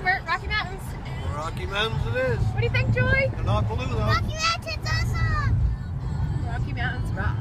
Bert, Rocky Mountains. Rocky Mountains it is. What do you think, Joy? They're not blue though. Rocky Mountains awesome! Rocky Mountains rock.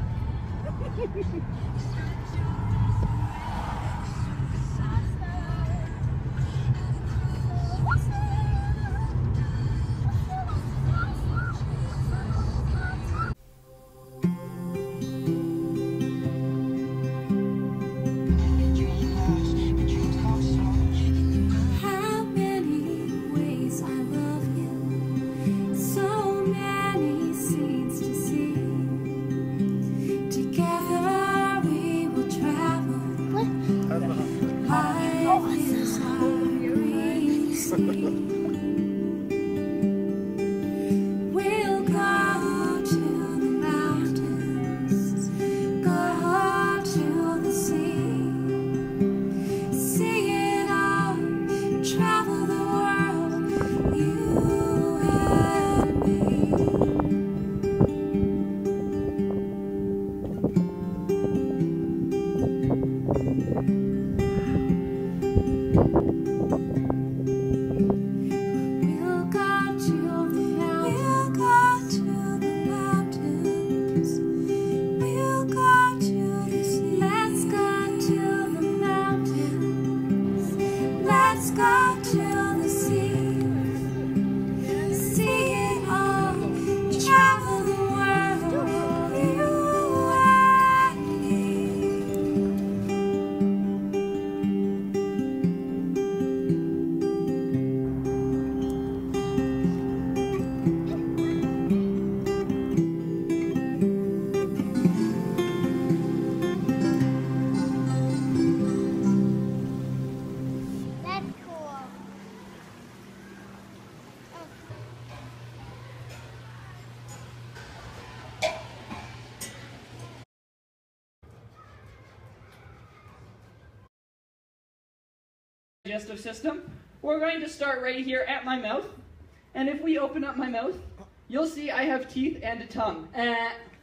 Digestive system. We're going to start right here at my mouth, and if we open up my mouth, you'll see I have teeth and a tongue.